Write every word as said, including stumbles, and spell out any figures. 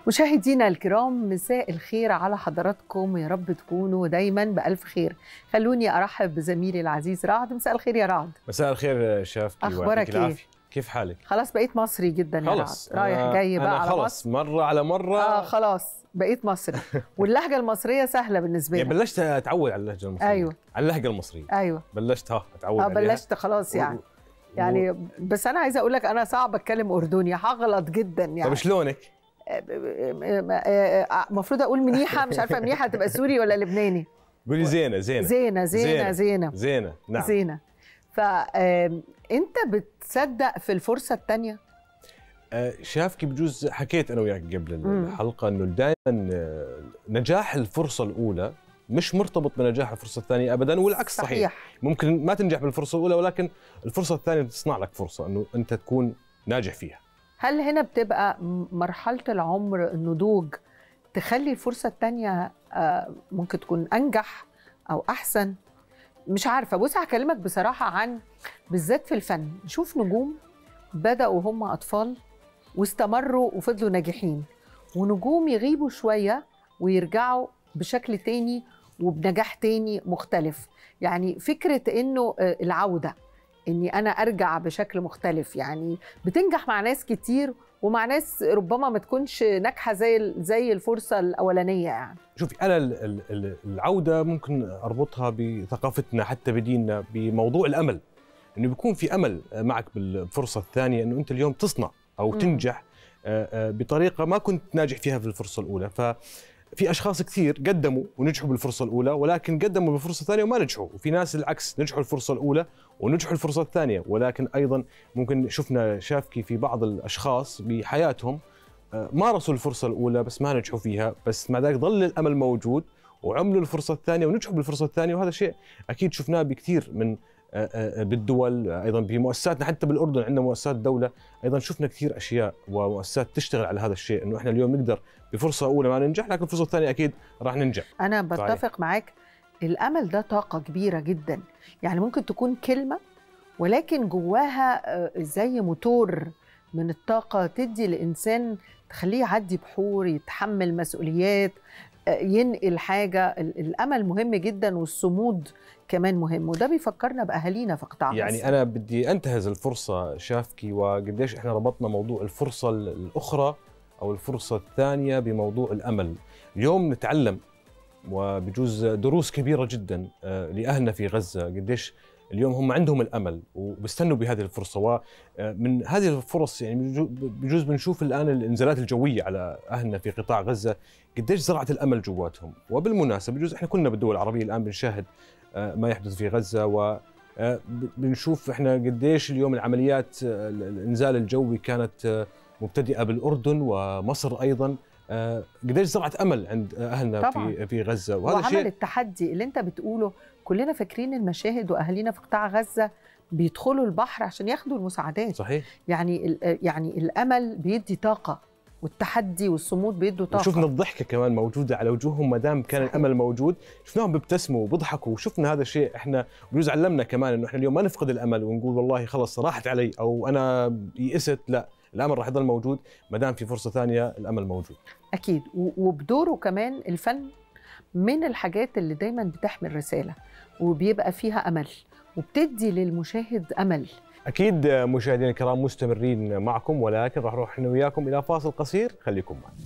مشاهدينا الكرام، مساء الخير على حضراتكم، يا رب تكونوا دايما بألف خير. خلوني أرحب بزميلي العزيز رعد. مساء الخير يا رعد. مساء الخير شافتي، أخبارك إيه؟ كيف حالك؟ خلاص بقيت مصري جدا يا رعد، رايح جاي بقى أنا على خلص مصر. مرة على مرة آه خلاص بقيت مصري واللهجة المصرية سهلة بالنسبة لي. يعني بلشت أتعود على اللهجة المصرية. أيوه على اللهجة المصرية. أيوه بلشت ها أتعود آه عليها. بلشت خلاص يعني. و... يعني بس أنا عايزة أقول لك أنا صعب أتكلم أردني، هغلط جدا يعني. طب شلونك؟ المفروض اقول منيحه، مش عارفه منيحه تبقى سوري ولا لبناني. قولي زينه زينه زينه زينه زينه زينه نعم زينه. فانت بتصدق في الفرصه الثانيه؟ شافكي بجوز حكيت انا وياك قبل الحلقه انه دائما نجاح الفرصه الاولى مش مرتبط بنجاح الفرصه الثانيه ابدا، والعكس صحيح. صحيح ممكن ما تنجح بالفرصه الاولى، ولكن الفرصه الثانيه تصنع لك فرصه انه انت تكون ناجح فيها. هل هنا بتبقى مرحلة العمر النضوج تخلي الفرصة التانية ممكن تكون أنجح أو أحسن؟ مش عارفة. بص هكلمك بصراحة عن بالذات في الفن. نشوف نجوم بدأوا هم أطفال واستمروا وفضلوا ناجحين، ونجوم يغيبوا شوية ويرجعوا بشكل تاني وبنجاح تاني مختلف. يعني فكرة إنه العودة، اني انا ارجع بشكل مختلف، يعني بتنجح مع ناس كتير ومع ناس ربما ما تكونش ناجحه زي زي الفرصه الاولانيه. يعني شوفي انا العوده ممكن اربطها بثقافتنا حتى بديننا بموضوع الامل، انه بيكون في امل معك بالفرصه الثانيه انه انت اليوم تصنع او م. تنجح بطريقه ما كنت ناجح فيها في الفرصه الاولى. ف في اشخاص كثير قدموا ونجحوا بالفرصه الاولى، ولكن قدموا بالفرصه الثانيه وما نجحوا، وفي ناس العكس نجحوا الفرصه الاولى ونجحوا الفرصه الثانيه، ولكن ايضا ممكن شفنا شافكي في بعض الاشخاص بحياتهم مارسوا الفرصه الاولى بس ما نجحوا فيها، بس مع ذلك ظل الامل موجود وعملوا الفرصه الثانيه ونجحوا بالفرصه الثانيه. وهذا شيء اكيد شفناه بكثير من بالدول، ايضا بمؤسساتنا حتى بالاردن عندنا مؤسسات دوله، ايضا شفنا كثير اشياء ومؤسسات تشتغل على هذا الشيء، انه احنا اليوم نقدر بفرصه اولى ما ننجح، لكن الفرصه الثانيه اكيد راح ننجح. انا بتفق معاك، الامل ده طاقه كبيره جدا، يعني ممكن تكون كلمه ولكن جواها زي موتور من الطاقه تدي الانسان، تخليه يعدي بحور، يتحمل مسؤوليات، ينقل حاجه. الامل مهم جدا والصمود كمان مهم، وده بيفكرنا باهالينا في قطاع غزة. يعني انا بدي انتهز الفرصه شافكي وقديش احنا ربطنا موضوع الفرصه الاخرى او الفرصه الثانيه بموضوع الامل. اليوم نتعلم وبجوز دروس كبيره جدا لاهلنا في غزه، قديش اليوم هم عندهم الامل وبيستنوا بهذه الفرصه، ومن هذه الفرص يعني بجوز بنشوف الان الانزالات الجويه على اهلنا في قطاع غزه قديش زرعت الامل جواتهم. وبالمناسبه بجوز احنا كنا بالدول العربيه الان بنشاهد ما يحدث في غزه، وبنشوف احنا قديش اليوم العمليات الانزال الجوي كانت مبتدئه بالاردن ومصر ايضا، قديش زرعت امل عند اهلنا طبعاً في في غزه. وهذا وعمل شيء التحدي اللي انت بتقوله. كلنا فاكرين المشاهد واهالينا في قطاع غزه بيدخلوا البحر عشان ياخدوا المساعدات. صحيح. يعني يعني الامل بيدي طاقه، والتحدي والصمود بيدوا طاقه. وشفنا الضحكه كمان موجوده على وجوههم ما دام كان صحيح. الامل موجود، شفناهم بيبتسموا وبيضحكوا، وشفنا هذا الشيء احنا بجوز علمنا كمان انه احنا اليوم ما نفقد الامل ونقول والله خلص راحت علي او انا يئست، لا، الامل راح يضل موجود ما دام في فرصه ثانيه، الامل موجود. اكيد. وبدوره كمان الفن من الحاجات اللي دايما بتحمل رساله وبيبقى فيها امل وبتدي للمشاهد امل. اكيد مشاهدينا الكرام مستمرين معكم، ولكن راح نروح احنا وياكم الى فاصل قصير، خليكم معنا.